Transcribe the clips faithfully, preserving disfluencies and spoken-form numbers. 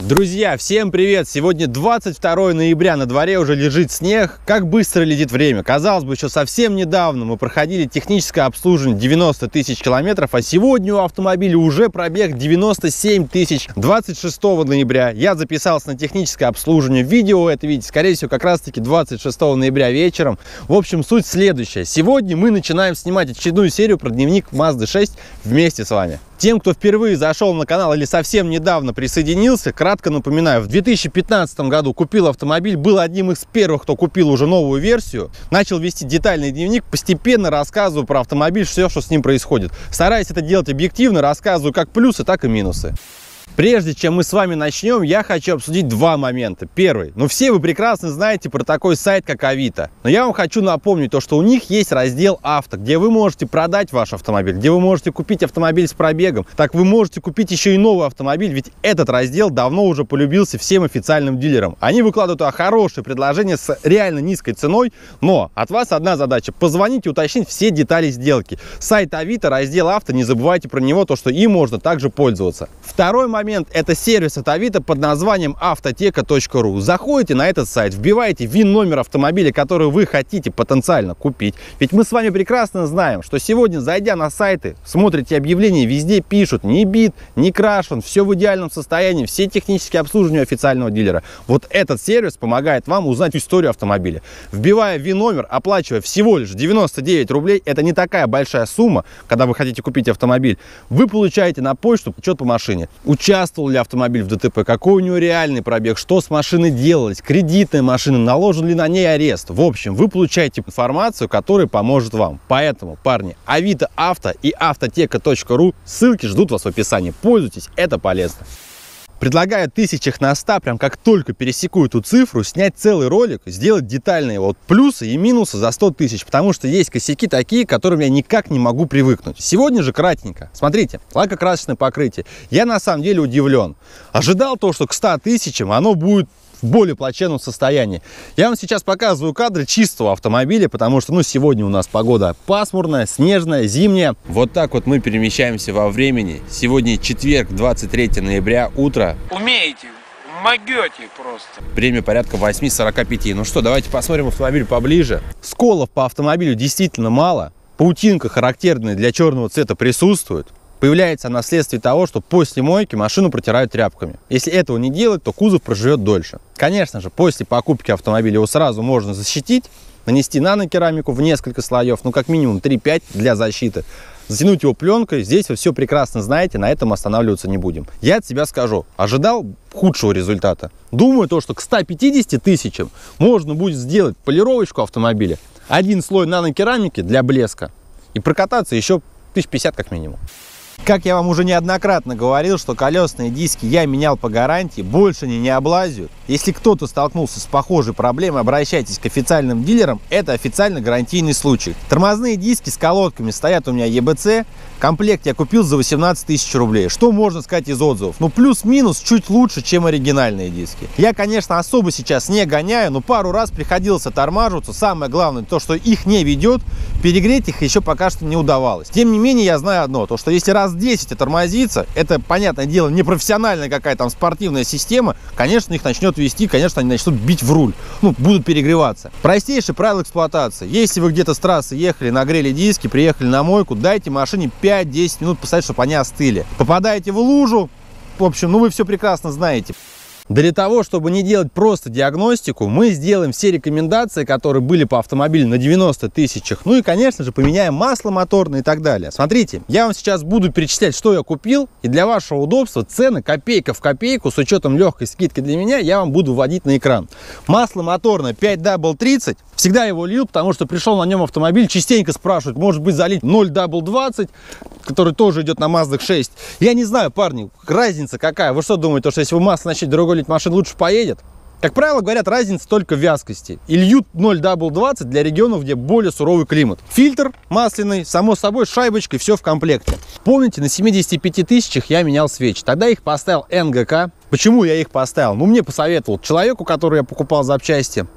Друзья, всем привет! Сегодня двадцать второе ноября, на дворе уже лежит снег. Как быстро летит время. Казалось бы, еще совсем недавно мы проходили техническое обслуживание девяносто тысяч километров, а сегодня у автомобиля уже пробег девяносто семь тысяч. двадцать шестого ноября я записался на техническое обслуживание. Видео это видите, скорее всего, как раз таки двадцать шестого ноября вечером. В общем, суть следующая. Сегодня мы начинаем снимать очередную серию про дневник Мазды шесть вместе с вами. Тем, кто впервые зашел на канал или совсем недавно присоединился, кратко напоминаю, в две тысячи пятнадцатом году купил автомобиль, был одним из первых, кто купил уже новую версию, начал вести детальный дневник, постепенно рассказываю про автомобиль, все, что с ним происходит. Стараюсь это делать объективно, рассказываю как плюсы, так и минусы. Прежде чем мы с вами начнем, я хочу обсудить два момента. Первый. Ну, все вы прекрасно знаете про такой сайт, как Авито. Но я вам хочу напомнить то, что у них есть раздел «Авто», где вы можете продать ваш автомобиль, где вы можете купить автомобиль с пробегом. Так вы можете купить еще и новый автомобиль, ведь этот раздел давно уже полюбился всем официальным дилерам. Они выкладывают туда хорошие предложения с реально низкой ценой, но от вас одна задача – позвонить и уточнить все детали сделки. Сайт Авито, раздел «Авто», не забывайте про него, то, что им можно также пользоваться. Второй момент. Это сервис от Авито под названием автотека точка ру. Заходите на этот сайт, вбиваете ВИН-номер автомобиля, который вы хотите потенциально купить. Ведь мы с вами прекрасно знаем, что сегодня, зайдя на сайты, смотрите объявления, везде пишут: не бит, не крашен, все в идеальном состоянии, все технические обслуживания официального дилера. Вот этот сервис помогает вам узнать историю автомобиля. Вбивая ВИН-номер, оплачивая всего лишь девяносто девять рублей, это не такая большая сумма, когда вы хотите купить автомобиль, вы получаете на почту отчет по машине. Участвовал ли автомобиль в ДТП, какой у него реальный пробег, что с машиной делалось, кредитная машина, наложен ли на ней арест. В общем, вы получаете информацию, которая поможет вам. Поэтому, парни, Авито Авто и автотека точка ру, ссылки ждут вас в описании. Пользуйтесь, это полезно. Предлагаю тысячах на ста, прям как только пересеку эту цифру, снять целый ролик, сделать детальные вот плюсы и минусы за сто тысяч, потому что есть косяки такие, к которым я никак не могу привыкнуть. Сегодня же кратенько. Смотрите, лакокрасочное покрытие. Я на самом деле удивлен. Ожидал то, что к ста тысячам оно будет в более плачевном состоянии. Я вам сейчас показываю кадры чистого автомобиля, потому что, ну, сегодня у нас погода пасмурная, снежная, зимняя. Вот так вот мы перемещаемся во времени. Сегодня четверг, двадцать третье ноября, утро. Умеете, могете просто. Время порядка восьми сорока пяти. Ну что, давайте посмотрим автомобиль поближе. Сколов по автомобилю действительно мало. Паутинка, характерная для черного цвета, присутствует. Появляется она вследствие того, что после мойки машину протирают тряпками. Если этого не делать, то кузов проживет дольше. Конечно же, после покупки автомобиля его сразу можно защитить, нанести нанокерамику в несколько слоев, ну как минимум три-пять для защиты. Затянуть его пленкой, здесь вы все прекрасно знаете, на этом останавливаться не будем. Я от себя скажу, ожидал худшего результата. Думаю, то, что к ста пятидесяти тысячам можно будет сделать полировочку автомобиля, один слой нанокерамики для блеска и прокататься еще тысяч пятьдесят как минимум. Как я вам уже неоднократно говорил, что колесные диски я менял по гарантии, больше они не облазят. Если кто-то столкнулся с похожей проблемой, обращайтесь к официальным дилерам, это официально гарантийный случай. Тормозные диски с колодками стоят у меня е бэ цэ, комплект я купил за восемнадцать тысяч рублей. Что можно сказать из отзывов? Ну, плюс-минус чуть лучше, чем оригинальные диски. Я, конечно, особо сейчас не гоняю, но пару раз приходилось оттормаживаться. Самое главное, то, что их не ведет, перегреть их еще пока что не удавалось. Тем не менее, я знаю одно, то, что если раз десять тормозится, это, понятное дело, не профессиональная какая-то там спортивная система, конечно, их начнет вести, конечно, они начнут бить в руль, ну, будут перегреваться. Простейшее правило эксплуатации. Если вы где-то с трассы ехали, нагрели диски, приехали на мойку, дайте машине пять-десять минут поставить, чтобы они остыли. Попадаете в лужу, в общем, ну, вы все прекрасно знаете. Для того, чтобы не делать просто диагностику, мы сделаем все рекомендации, которые были по автомобилю на девяноста тысячах. Ну и, конечно же, поменяем масло моторное и так далее. Смотрите, я вам сейчас буду перечислять, что я купил. И для вашего удобства цены копейка в копейку, с учетом легкой скидки для меня, я вам буду вводить на экран. Масло моторное пять дабл тридцать. Всегда его лил, потому что пришел на нем автомобиль, частенько спрашивают, может быть, залить ноль дабл двадцать, который тоже идет на Мазда шесть. Я не знаю, парни, разница какая. Вы что думаете, что если вы масло начнете дорогой лить, машина лучше поедет? Как правило, говорят, разница только в вязкости. И льют ноль дабл двадцать для регионов, где более суровый климат. Фильтр масляный, само собой, шайбочкой, все в комплекте. Помните, на семидесяти пяти тысячах я менял свечи. Тогда их поставил эн гэ ка. Почему я их поставил? Ну, мне посоветовал человеку, который я покупал запчасти.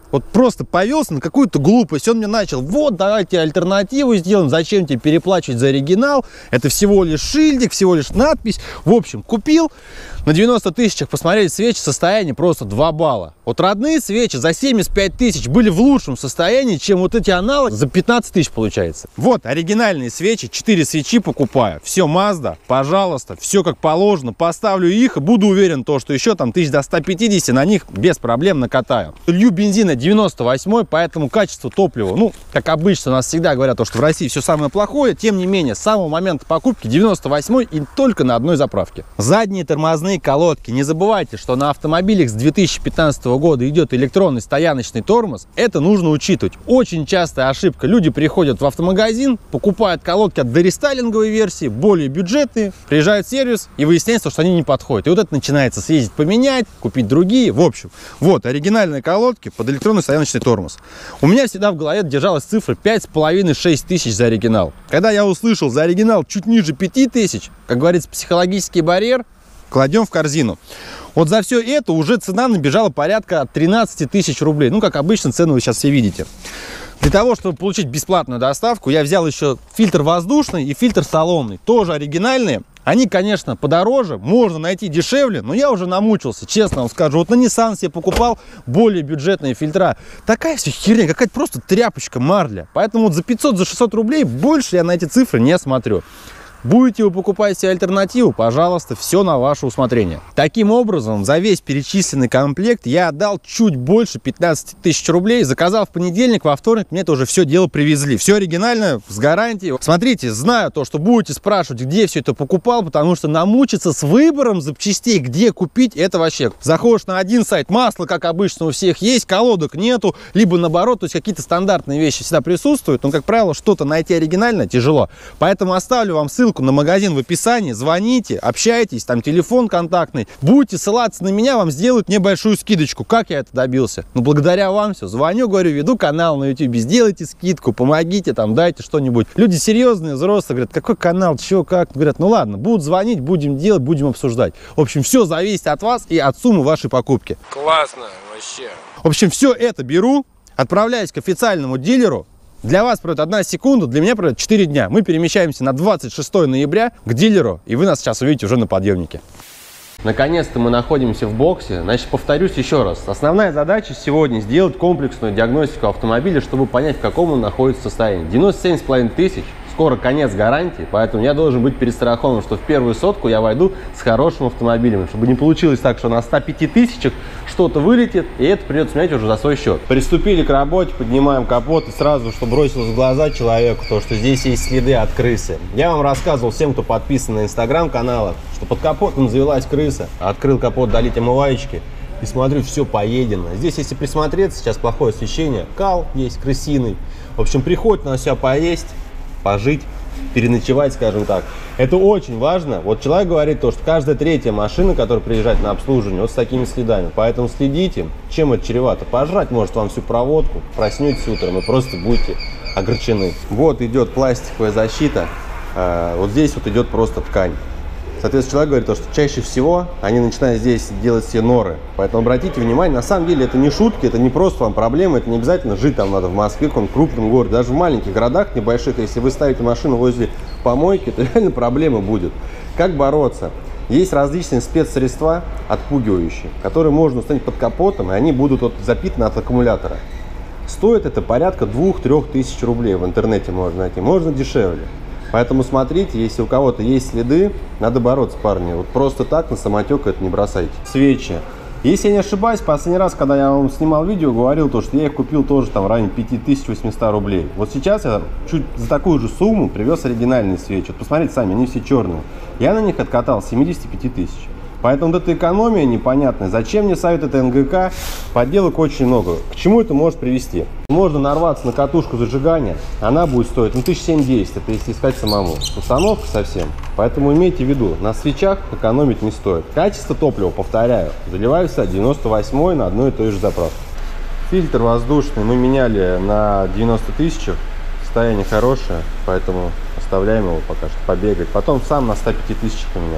Вот просто повелся на какую-то глупость. Он мне начал, вот, давайте альтернативу сделаем, зачем тебе переплачивать за оригинал, это всего лишь шильдик, всего лишь надпись. В общем, купил, на девяноста тысячах посмотрели свечи, состояние просто два балла. Вот родные свечи за семьдесят пять тысяч были в лучшем состоянии, чем вот эти аналоги за пятнадцать тысяч получается. Вот оригинальные свечи, четыре свечи покупаю, все Mazda, пожалуйста, все как положено, поставлю их и буду уверен, то, что еще там тысяч до ста пятидесяти на них без проблем накатаю. Лью бензина девяносто восьмой, поэтому качество топлива, ну, как обычно, у нас всегда говорят, то, что в России все самое плохое, тем не менее, с самого момента покупки девяносто восьмой и только на одной заправке. Задние тормозные колодки, не забывайте, что на автомобилях с две тысячи пятнадцатого года идет электронный стояночный тормоз, это нужно учитывать. Очень частая ошибка, люди приходят в автомагазин, покупают колодки от дорестайлинговой версии, более бюджетные, приезжают в сервис и выясняется, что они не подходят. И вот это начинается съездить поменять, купить другие. В общем, вот оригинальные колодки под электронный стояночный тормоз. У меня всегда в голове держалась цифра пять с половиной — шесть тысяч за оригинал. Когда я услышал за оригинал чуть ниже пяти тысяч, как говорится, психологический барьер, кладем в корзину. Вот за все это уже цена набежала порядка тринадцати тысяч рублей. Ну, как обычно, цену вы сейчас все видите. Для того, чтобы получить бесплатную доставку, я взял еще фильтр воздушный и фильтр салонный. Тоже оригинальные. Они, конечно, подороже, можно найти дешевле, но я уже намучился, честно вам скажу. Вот на Nissan я покупал более бюджетные фильтра. Такая все херня, какая-то просто тряпочка, марля. Поэтому вот за пятьсот, за шестьсот рублей больше я на эти цифры не смотрю. Будете вы покупать себе альтернативу, пожалуйста, все на ваше усмотрение. Таким образом, за весь перечисленный комплект я отдал чуть больше пятнадцати тысяч рублей. Заказал в понедельник, во вторник мне это уже все дело привезли. Все оригинально, с гарантией. Смотрите, знаю то, что будете спрашивать, где все это покупал, потому что намучиться с выбором запчастей, где купить, это вообще. Заходишь на один сайт, масло, как обычно, у всех есть, колодок нету, либо наоборот, то есть какие-то стандартные вещи всегда присутствуют, но, как правило, что-то найти оригинальное тяжело. Поэтому оставлю вам ссылку на магазин в описании, звоните, общайтесь, там телефон контактный, будете ссылаться на меня, вам сделают небольшую скидочку. Как я это добился? Ну, благодаря вам все. Звоню, говорю, веду канал на YouTube, сделайте скидку, помогите, там, дайте что-нибудь. Люди серьезные, взрослые, говорят, какой канал, чего, как? Говорят, ну ладно, будут звонить, будем делать, будем обсуждать. В общем, все зависит от вас и от суммы вашей покупки. Классно вообще. В общем, все это беру, отправляюсь к официальному дилеру. Для вас пройдет одна секунда, для меня пройдет четыре дня. Мы перемещаемся на двадцать шестое ноября к дилеру, и вы нас сейчас увидите уже на подъемнике. Наконец-то мы находимся в боксе. Значит, повторюсь еще раз. Основная задача сегодня сделать комплексную диагностику автомобиля, чтобы понять, в каком он находится состоянии. девяносто семь с половиной тысяч. Скоро конец гарантии, поэтому я должен быть перестрахован, что в первую сотку я войду с хорошим автомобилем, чтобы не получилось так, что на ста пяти тысячах что-то вылетит, и это придется менять уже за свой счет. Приступили к работе, поднимаем капот, и сразу, что бросилось в глаза человеку, то, что здесь есть следы от крысы. Я вам рассказывал всем, кто подписан на инстаграм-каналах, что под капотом завелась крыса. Открыл капот, долить омываечки. И смотрю, все поедено. Здесь, если присмотреться, сейчас плохое освещение, кал есть крысиный. В общем, приходит на себя поесть, пожить, переночевать, скажем так. Это очень важно. Вот человек говорит то, что каждая третья машина, которая приезжает на обслуживание, вот с такими следами. Поэтому следите, чем это чревато. Пожрать может вам всю проводку, проснетесь утром и просто будете огорчены. Вот идет пластиковая защита, вот здесь вот идет просто ткань. Соответственно, человек говорит, что чаще всего они начинают здесь делать все норы. Поэтому обратите внимание, на самом деле это не шутки, это не просто вам проблема, это не обязательно жить там надо в Москве, в каком-то крупном городе. Даже в маленьких городах небольших, если вы ставите машину возле помойки, то реально проблема будет. Как бороться? Есть различные спецсредства отпугивающие, которые можно установить под капотом, и они будут вот запитаны от аккумулятора. Стоит это порядка двух-трёх тысяч рублей, в интернете можно найти, можно дешевле. Поэтому смотрите, если у кого-то есть следы, надо бороться, парни. Вот просто так на самотек это не бросайте. Свечи. Если я не ошибаюсь, последний раз, когда я вам снимал видео, говорил то, что я их купил тоже там в районе пяти тысяч восьмисот рублей. Вот сейчас я чуть за такую же сумму привез оригинальные свечи. Вот посмотрите сами, они все черные. Я на них откатал семьдесят пять тысяч. Поэтому вот эта экономия непонятная. Зачем мне совет это эн гэ ка? Подделок очень много. К чему это может привести? Можно нарваться на катушку зажигания. Она будет стоить ну, тысяч семь-десять. Это если искать самому. Установка совсем. Поэтому имейте в виду, на свечах экономить не стоит. Качество топлива, повторяю, заливаю сюда девяносто восьмой на одной и той же заправке. Фильтр воздушный мы меняли на девяноста тысячах. Состояние хорошее, поэтому оставляем его пока что побегать. Потом сам на ста пяти тысячах поменяю.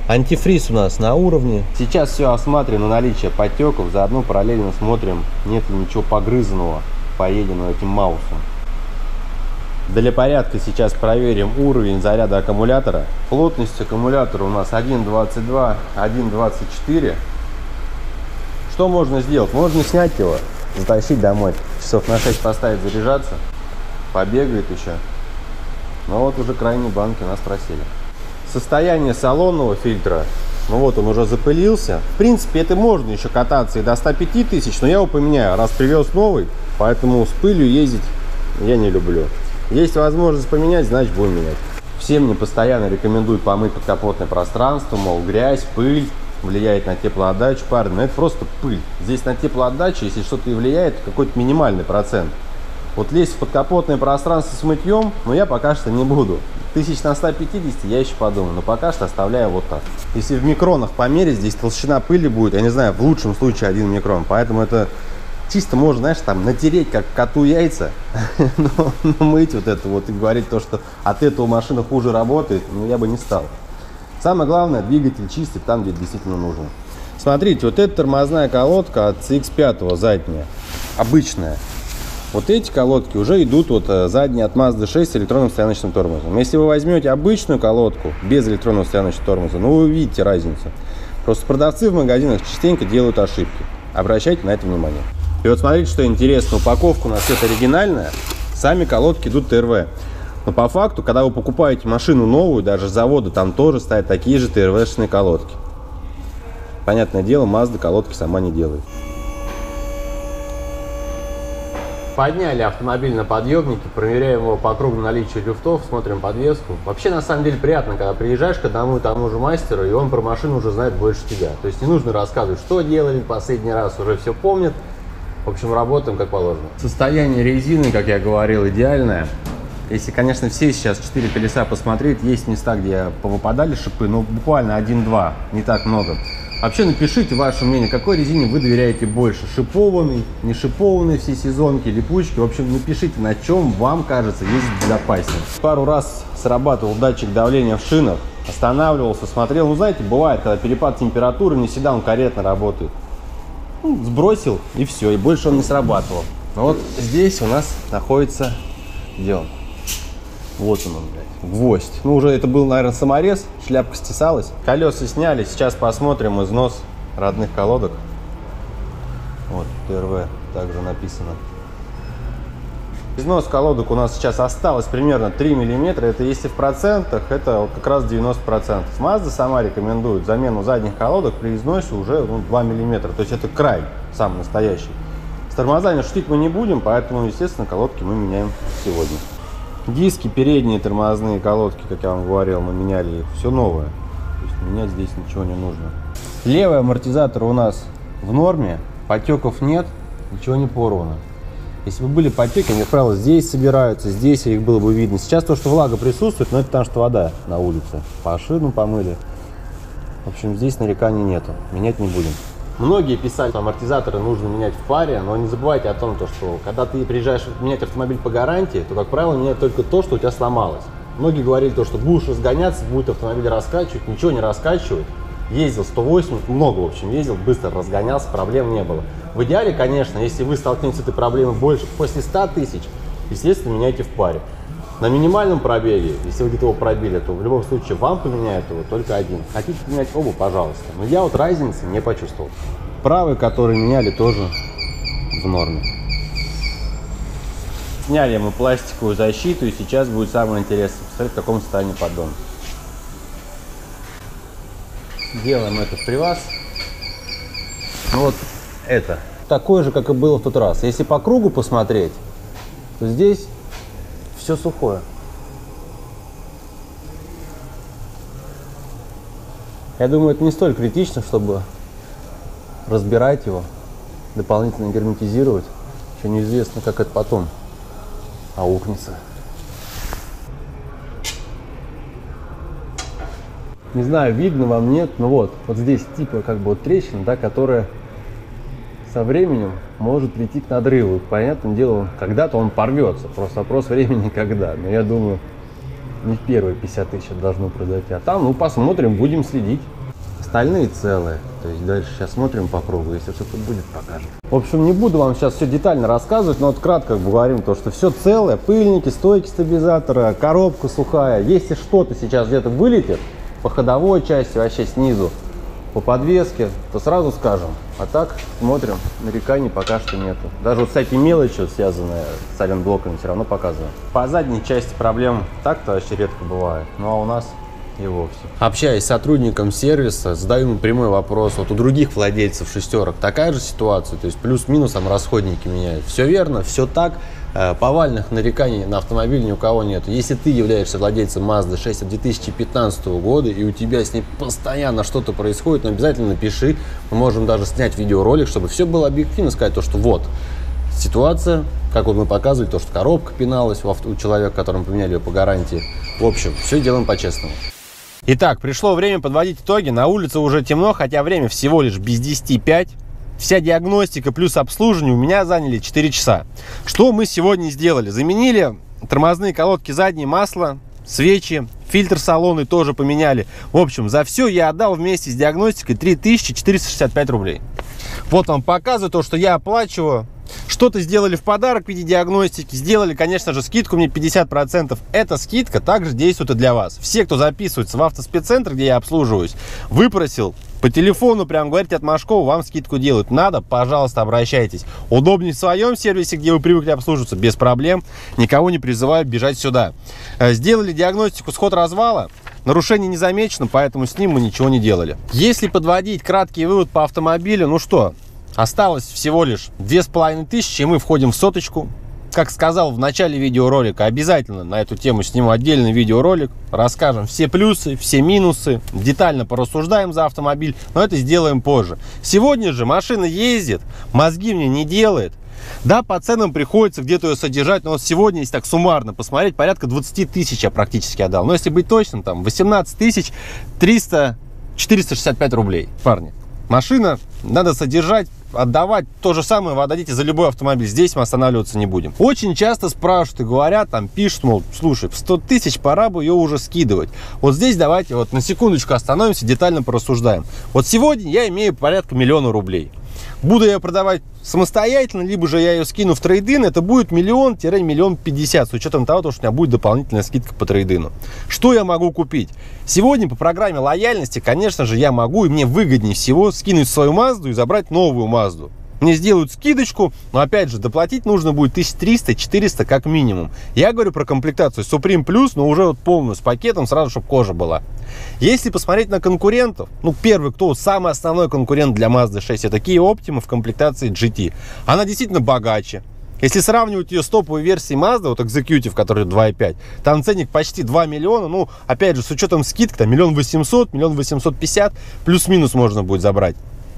Антифриз у нас на уровне. Сейчас все осматриваем на наличие потеков, заодно параллельно смотрим, нет ли ничего погрызанного, поеденного этим маусом. Для порядка сейчас проверим уровень заряда аккумулятора. Плотность аккумулятора у нас один двадцать два, один двадцать четыре. Что можно сделать? Можно снять его, затащить домой, часов на шесть поставить заряжаться, побегает еще. Но вот уже крайние банки у нас просели. Состояние салонного фильтра, ну вот он уже запылился. В принципе, это можно еще кататься и до ста пяти тысяч, но я его поменяю, раз привез новый, поэтому с пылью ездить я не люблю. Есть возможность поменять, значит будем менять. Всем мне постоянно рекомендуют помыть подкапотное пространство, мол, грязь, пыль влияет на теплоотдачу. Парни, но это просто пыль. Здесь на теплоотдачу, если что-то и влияет, какой-то минимальный процент. Вот лезть в подкапотное пространство с мытьем, но я пока что не буду. Тысяч на ста пятидесяти я еще подумаю, но пока что оставляю вот так. Если в микронах померить, здесь толщина пыли будет, я не знаю, в лучшем случае один микрон. Поэтому это чисто можно, знаешь, там натереть, как коту яйца, но, но мыть вот это вот и говорить то, что от этого машина хуже работает, ну я бы не стал. Самое главное, двигатель чистый там, где действительно нужно. Смотрите, вот эта тормозная колодка от си икс пять задняя, обычная. Вот эти колодки уже идут вот задние от Mazda шесть с электронным стояночным тормозом. Если вы возьмете обычную колодку без электронного стояночного тормоза, ну вы увидите разницу. Просто продавцы в магазинах частенько делают ошибки. Обращайте на это внимание. И вот смотрите, что интересно, упаковка у нас это оригинальная, сами колодки идут тэ эр вэ. Но по факту, когда вы покупаете машину новую, даже с завода там тоже стоят такие же тэ эр вэ-шные колодки. Понятное дело, Mazda колодки сама не делает. Подняли автомобиль на подъемнике, проверяем его по кругу наличия люфтов, смотрим подвеску. Вообще, на самом деле, приятно, когда приезжаешь к одному и тому же мастеру, и он про машину уже знает больше тебя. То есть не нужно рассказывать, что делали в последний раз, уже все помнят. В общем, работаем как положено. Состояние резины, как я говорил, идеальное. Если, конечно, все сейчас четыре колеса посмотреть, есть места, где повыпадали шипы, но буквально один-два, не так много. Вообще напишите ваше мнение, какой резине вы доверяете больше, шипованный, не шипованный, все сезонки, липучки. В общем, напишите, на чем вам кажется ездить безопаснее. Пару раз срабатывал датчик давления в шинах, останавливался, смотрел. Ну, знаете, бывает, когда перепад температуры, не всегда он корректно работает. Ну, сбросил и все, и больше он не срабатывал. Но вот здесь у нас находится, где он? Вот он, он, блядь, гвоздь. Ну, уже это был, наверное, саморез, шляпка стесалась. Колеса сняли, сейчас посмотрим износ родных колодок. Вот, тэ эр вэ также написано. Износ колодок у нас сейчас осталось примерно три миллиметра. Это если в процентах, это как раз девяносто процентов. Mazda сама рекомендует замену задних колодок при износе уже ну, два миллиметра. То есть это край, самый настоящий. С тормозами шутить мы не будем, поэтому, естественно, колодки мы меняем сегодня. Диски передние тормозные колодки, как я вам говорил, мы меняли их. Все новое. То есть менять здесь ничего не нужно. Левый амортизатор у нас в норме. Потеков нет, ничего не порвано. Если бы были потеки, они, как правило, здесь собираются, здесь их было бы видно. Сейчас то, что влага присутствует, но это потому, что вода на улице. По шину помыли. В общем, здесь нареканий нету. Менять не будем. Многие писали, что амортизаторы нужно менять в паре, но не забывайте о том, что когда ты приезжаешь менять автомобиль по гарантии, то, как правило, меняют только то, что у тебя сломалось. Многие говорили, то, что будешь разгоняться, будет автомобиль раскачивать, ничего не раскачивает. Ездил сто восемьдесят, много, в общем, ездил, быстро разгонялся, проблем не было. В идеале, конечно, если вы столкнетесь с этой проблемой больше, после ста тысяч, естественно, меняйте в паре. На минимальном пробеге, если вы где-то его пробили, то в любом случае вам поменяют его только один. Хотите поменять оба, пожалуйста. Но я вот разницы не почувствовал. Правый, который меняли, тоже в норме. Сняли мы пластиковую защиту, и сейчас будет самое интересное посмотреть, в каком состоянии поддон. Делаем это в приваз. Ну вот это. Такое же, как и было в тот раз. Если по кругу посмотреть, то здесь все сухое. Я думаю, это не столь критично, чтобы разбирать его, дополнительно герметизировать. Еще неизвестно, как это потом аукнется. Не знаю, видно вам, нет, но вот, вот здесь типа как бы вот трещина, да, которая со временем может прийти к надрыву. Понятное дело, когда-то он порвется. Просто вопрос времени когда. Но я думаю, не первые пятьдесят тысяч должны произойти. А там, ну, посмотрим, будем следить. Остальные целые. То есть дальше сейчас смотрим по кругу. Если что-то будет, покажем. В общем, не буду вам сейчас все детально рассказывать, но вот кратко говорим то, что все целое. Пыльники, стойки стабилизатора, коробка сухая. Если что-то сейчас где-то вылетит по ходовой части, вообще снизу, по подвеске, то сразу скажем. А так смотрим, нареканий пока что нету. Даже вот всякие мелочи, вот, связанные с сайлент-блоками, все равно показываем. По задней части проблем так-то вообще редко бывает. Ну а у нас и вовсе. Общаясь с сотрудником сервиса, задаю ему прямой вопрос. Вот у других владельцев шестерок такая же ситуация, то есть плюс-минус там расходники меняют. Все верно, все так. Повальных нареканий на автомобиль ни у кого нет. Если ты являешься владельцем Mazda шесть от две тысячи пятнадцатого года и у тебя с ней постоянно что-то происходит, ну, обязательно напиши. Мы можем даже снять видеоролик, чтобы все было объективно, сказать то, что вот ситуация, как вот мы показывали, то, что коробка пиналась у, авто, у человека, которому поменяли ее по гарантии. В общем, все делаем по-честному. Итак, пришло время подводить итоги. На улице уже темно, хотя время всего лишь без десяти пять. Вся диагностика плюс обслуживание у меня заняли четыре часа. Что мы сегодня сделали? Заменили тормозные колодки задние, масло, свечи, фильтр салона тоже поменяли. В общем, за все я отдал вместе с диагностикой три тысячи четыреста шестьдесят пять рублей. Вот вам показываю то, что я оплачиваю. Что-то сделали в подарок в виде диагностики. Сделали, конечно же, скидку мне пятьдесят процентов. Эта скидка также действует и для вас. Все, кто записывается в автоспеццентр, где я обслуживаюсь, выпросил по телефону, прям говорите от Машкова, вам скидку делают. Надо, пожалуйста, обращайтесь. Удобнее в своем сервисе, где вы привыкли обслуживаться, без проблем. Никого не призываю бежать сюда. Сделали диагностику сход-развала. Нарушение не замечено, поэтому с ним мы ничего не делали. Если подводить краткий вывод по автомобилю, ну что, осталось всего лишь две с половиной тысячи, и мы входим в соточку. Как сказал в начале видеоролика, обязательно на эту тему сниму отдельный видеоролик. Расскажем все плюсы, все минусы, детально порассуждаем за автомобиль, но это сделаем позже. Сегодня же машина ездит, мозги мне не делает. Да, по ценам приходится где-то ее содержать, но вот сегодня, если так суммарно посмотреть, порядка двадцати тысяч я практически отдал. Но если быть точным, там восемнадцать тысяч триста четыреста шестьдесят пять рублей, парни. Машина надо содержать, отдавать. То же самое вы отдадите за любой автомобиль. Здесь мы останавливаться не будем. Очень часто спрашивают и говорят, там пишут, мол, слушай, в сто тысяч пора бы ее уже скидывать. Вот здесь давайте вот на секундочку остановимся, детально порассуждаем. Вот сегодня я имею порядка миллиона рублей. Буду я продавать самостоятельно, либо же я ее скину в трейд-ин, это будет миллион-миллион пятьдесят, с учетом того, что у меня будет дополнительная скидка по трейд-ину. Что я могу купить? Сегодня по программе лояльности, конечно же, я могу, и мне выгоднее всего скинуть свою Мазду и забрать новую Мазду. Мне сделают скидочку, но опять же доплатить нужно будет тысяч триста — четыреста как минимум. Я говорю про комплектацию Supreme Plus, но уже вот полную с пакетом, сразу чтобы кожа была. Если посмотреть на конкурентов, ну первый, кто самый основной конкурент для Mazda шесть, это Kia Optima в комплектации джи ти. Она действительно богаче. Если сравнивать ее с топовой версией Mazda, вот Executive, который два и пять, там ценник почти два миллиона, ну опять же с учетом скидки, там миллион восемьсот, миллион восемьсот пятьдесят, плюс-минус можно будет забрать.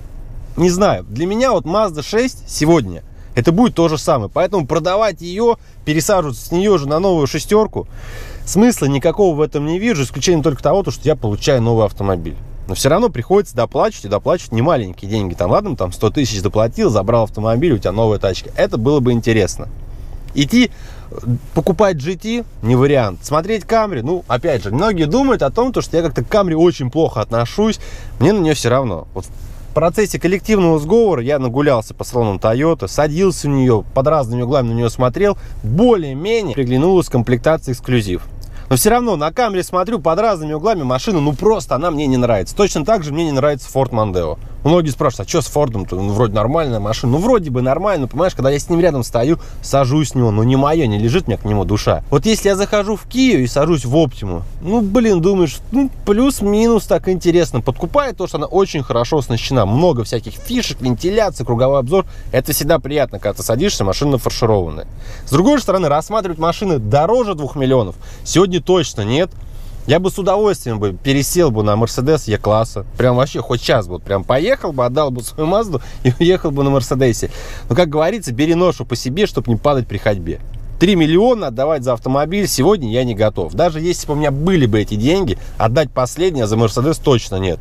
Не знаю, для меня вот Mazda шесть сегодня это будет то же самое. Поэтому продавать ее, пересаживаться с нее же на новую шестерку, смысла никакого в этом не вижу, исключением только того, что я получаю новый автомобиль. Но все равно приходится доплачивать, и доплачивать немаленькие деньги. Там, ладно, там сто тысяч доплатил, забрал автомобиль, у тебя новая тачка. Это было бы интересно. Идти покупать джи ти не вариант. Смотреть Camry, ну, опять же, многие думают о том, что я как-то к Camry очень плохо отношусь. Мне на нее все равно. Вот в процессе коллективного сговора я нагулялся по салонам Toyota, садился в нее, под разными углами на нее смотрел, более-менее приглянулась комплектация эксклюзив. Но все равно на Camry смотрю под разными углами машину, ну просто она мне не нравится. Точно так же мне не нравится Ford Mondeo. Многие спрашивают, а что с Фордом-то? Ну, вроде нормальная машина. Ну, вроде бы нормально, понимаешь, когда я с ним рядом стою, сажусь с него, но не мое, не лежит мне к нему душа. Вот если я захожу в Kia и сажусь в Optima, ну, блин, думаешь, ну, плюс-минус так интересно. Подкупает то, что она очень хорошо оснащена. Много всяких фишек, вентиляции, круговой обзор. Это всегда приятно, когда ты садишься, машина фаршированная. С другой стороны, рассматривать машины дороже двух миллионов сегодня точно нет. Я бы с удовольствием бы пересел бы на Мерседес Е-класса. Прям вообще хоть сейчас бы, прям поехал бы, отдал бы свою Мазду и уехал бы на Мерседесе. Но, как говорится, бери ношу по себе, чтобы не падать при ходьбе. три миллиона отдавать за автомобиль сегодня я не готов. Даже если бы у меня были бы эти деньги, отдать последнее за Мерседес точно нет.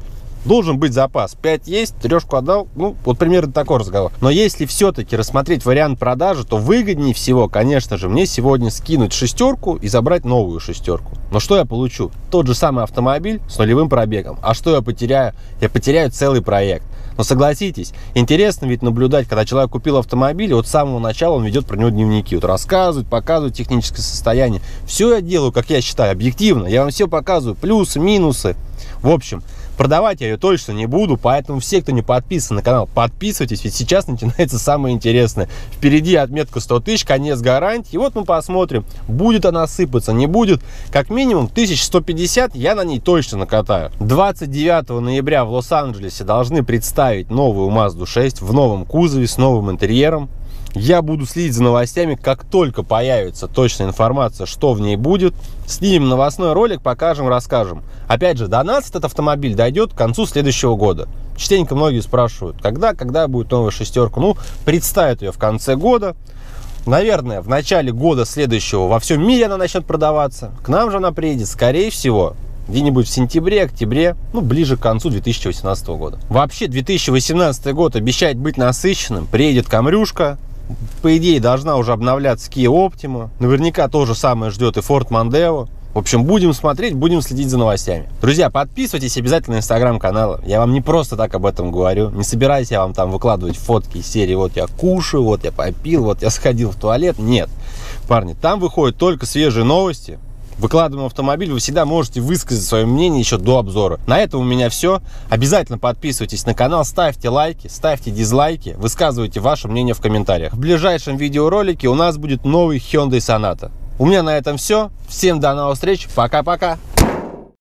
Должен быть запас. пять есть, трешку отдал. Ну, вот примерно такой разговор. Но если все-таки рассмотреть вариант продажи, то выгоднее всего, конечно же, мне сегодня скинуть шестерку и забрать новую шестерку. Но что я получу? Тот же самый автомобиль с нулевым пробегом. А что я потеряю? Я потеряю целый проект. Но согласитесь, интересно ведь наблюдать, когда человек купил автомобиль, и вот с самого начала он ведет про него дневники. Вот рассказывает, показывает техническое состояние. Все я делаю, как я считаю, объективно. Я вам все показываю, плюсы, минусы. В общем, продавать я ее точно не буду, поэтому все, кто не подписан на канал, подписывайтесь, ведь сейчас начинается самое интересное. Впереди отметка сто тысяч, конец гарантии. И вот мы посмотрим, будет она сыпаться, не будет. Как минимум тысяч сто пятьдесят я на ней точно накатаю. двадцать девятого ноября в Лос-Анджелесе должны представить новую Мазду шесть в новом кузове с новым интерьером. Я буду следить за новостями, как только появится точная информация, что в ней будет. Снимем новостной ролик, покажем, расскажем. Опять же, до нас этот автомобиль дойдет к концу следующего года. Частенько многие спрашивают, когда, когда будет новая шестерка. Ну, представят ее в конце года. Наверное, в начале года следующего во всем мире она начнет продаваться. К нам же она приедет, скорее всего, где-нибудь в сентябре, октябре, ну, ближе к концу две тысячи восемнадцатого года. Вообще, две тысячи восемнадцатый год обещает быть насыщенным. Приедет Камрюшка. По идее, должна уже обновляться Kia Optima. Наверняка то же самое ждет и Ford Mondeo. В общем, будем смотреть, будем следить за новостями. Друзья, подписывайтесь обязательно на инстаграм-канал. Я вам не просто так об этом говорю. Не собираюсь я вам там выкладывать фотки из серии «Вот я кушаю», «Вот я попил», «Вот я сходил в туалет». Нет, парни, там выходят только свежие новости. Выкладываем автомобиль, вы всегда можете высказать свое мнение еще до обзора. На этом у меня все. Обязательно подписывайтесь на канал, ставьте лайки, ставьте дизлайки, высказывайте ваше мнение в комментариях. В ближайшем видеоролике у нас будет новый Hyundai Sonata. У меня на этом все. Всем до новых встреч. Пока-пока.